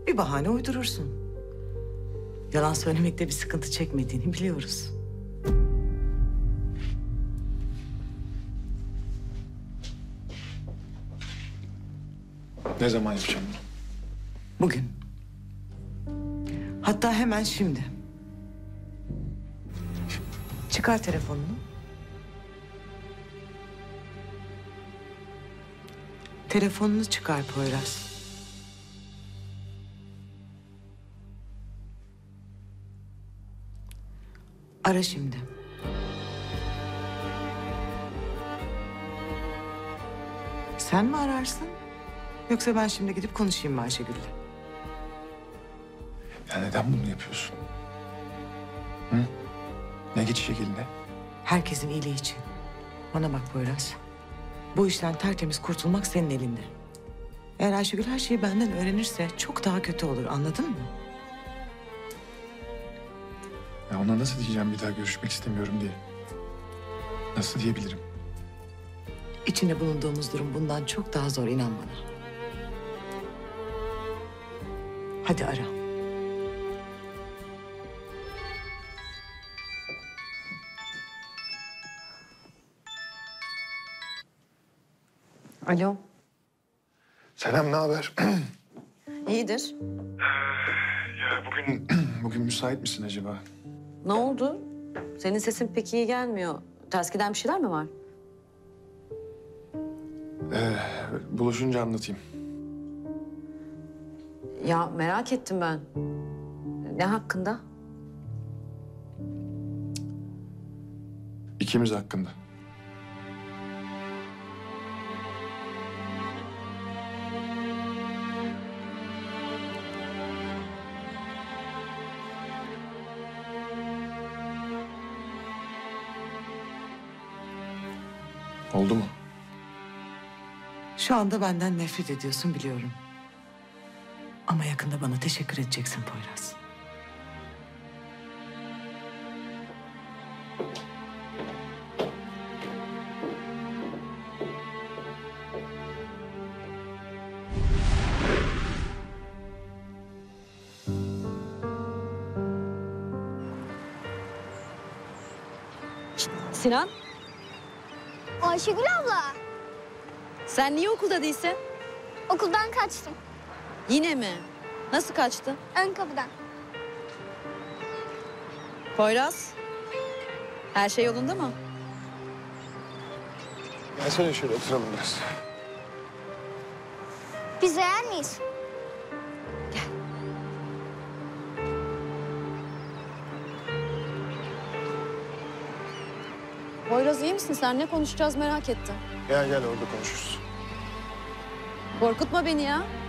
Bir bahane uydurursun. Yalan söylemekte bir sıkıntı çekmediğini biliyoruz. Ne zaman yapacağım bunu? Bugün. Hatta hemen şimdi. Çıkar telefonunu. Telefonunu çıkar Poyraz. Ara şimdi. Sen mi ararsın? Yoksa ben şimdi gidip konuşayım mı Ayşegül'le? Ya neden bunu yapıyorsun? Hı? Ne geçecek eline? Herkesin iyiliği için. Bana bak Poyraz. Bu işten tertemiz kurtulmak senin elinde. Eğer Ayşegül her şeyi benden öğrenirse çok daha kötü olur, anladın mı? Ya ona nasıl diyeceğim bir daha görüşmek istemiyorum diye? Nasıl diyebilirim? İçinde bulunduğumuz durum bundan çok daha zor, inan bana. Hadi ara. Alo. Selam, ne haber? İyidir. Ya bugün müsait misin acaba? Ne oldu? Senin sesin pek iyi gelmiyor. Ters giden bir şeyler mi var? Buluşunca anlatayım. Ya merak ettim ben. Ne hakkında? İkimiz hakkında. Oldu mu? Şu anda benden nefret ediyorsun biliyorum. Ama yakında bana teşekkür edeceksin Poyraz. Sinan, Ayşegül abla, sen niye okulda değilsin? okuldan kaçtım. Yine mi? Nasıl kaçtın? Ön kapıdan. Poyraz, her şey yolunda mı? Gelsene şöyle oturalım biraz. Biz yer miyiz? Poyraz iyi misin sen? Ne konuşacağız merak ettim. Gel orada konuşuruz. Korkutma beni ya.